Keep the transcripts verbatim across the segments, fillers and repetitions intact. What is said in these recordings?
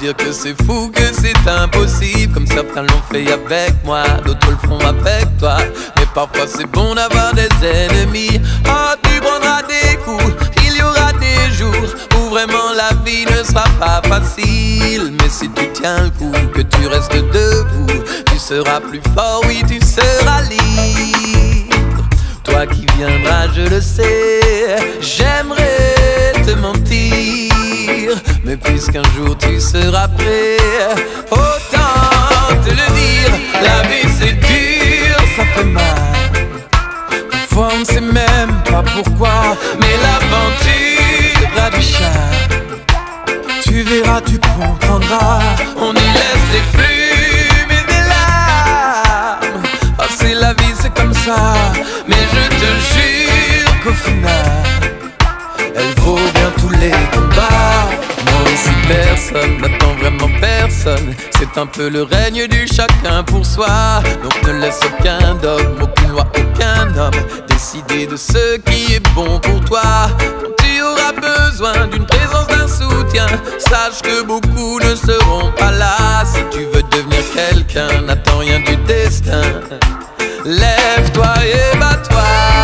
dire que c'est fou, que c'est impossible, comme certains l'ont fait avec moi, d'autres le feront avec toi. Mais parfois c'est bon d'avoir des ennemis. Oh, tu prendras des coups, il y aura des jours où vraiment la vie ne sera pas facile. Mais si tu tiens le coup, que tu restes debout, tu seras plus fort, oui tu seras libre. Toi qui viendras, je le sais, j'aimerais te mentir, mais puisqu'un jour tu seras prêt, autant te le dire. La vie c'est dur, ça fait mal, parfois on ne sait même pas pourquoi, mais l'aventure a du charme. Tu verras, tu comprendras, on y laisse des plumes et des larmes. Oh, c'est la vie, c'est comme ça, mais je te jure qu'au final, elle vaut bien tous les combats. Moi aussi personne n'attend vraiment personne, c'est un peu le règne du chacun pour soi. Donc ne laisse aucun dogme, aucune loi, aucun homme décider de ce qui est bon pour toi. Quand tu auras besoin d'une présence, d'un soutien, sache que beaucoup ne seront pas là. Si tu veux devenir quelqu'un, n'attends rien du destin. Lève-toi et bats-toi,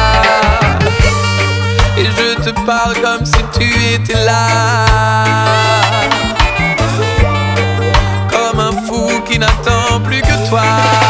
et je te parle comme si tu étais là, comme un fou qui n'attend plus que toi.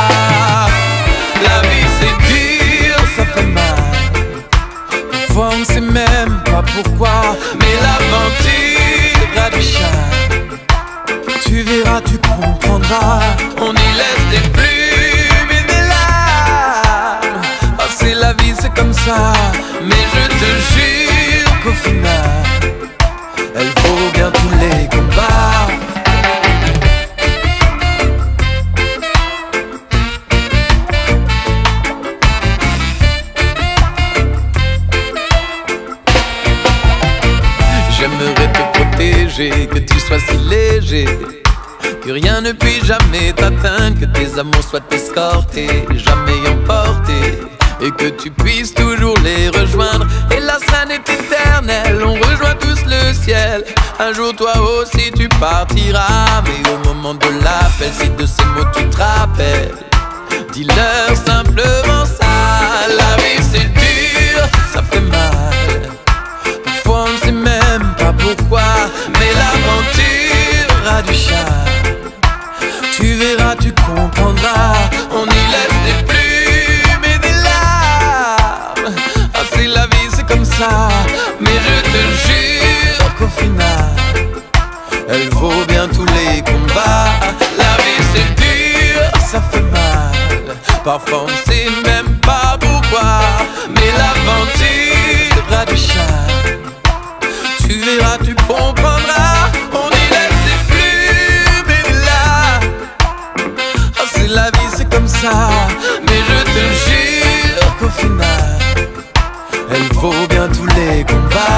La vie c'est dur, ça fait mal, parfois on ne sait même pas pourquoi, mais l'aventure a du charme. Tu verras, tu comprendras, on y laisse des plumes et des larmes. Oh, c'est la vie, c'est comme ça, mais je te jure qu'au final, elle vaut bien tous les combats. J'aimerais te protéger, que tu sois si léger, que rien ne puisse jamais t'atteindre, que tes amours soient escortés, jamais emportés, et que tu puisses toujours les rejoindre. Hélas, rien n'est éternel, on rejoint tous le ciel. Un jour toi aussi tu partiras, mais au moment de l'appel, si de ces mots tu te rappelles, dis-leur simplement ça. La vie c'est dur, ça fait mal, parfois on ne sait même pas pourquoi, mais l'aventure a du charme. Tu verras, tu comprendras, on y laisse des plumes et des larmes. Ah, c'est la vie, c'est comme ça, mais je te jure qu'au final, elle vaut bien tous les combats. La vie c'est dur, ça fait mal, parfois on ne sait même pas pourquoi, mais l'aventure a du charme. Tu verras, tu comprendras, on y laisse des plumes et des larmes. Oh, c'est la vie, c'est comme ça, mais je te jure qu'au final, elle vaut bien tous les combats.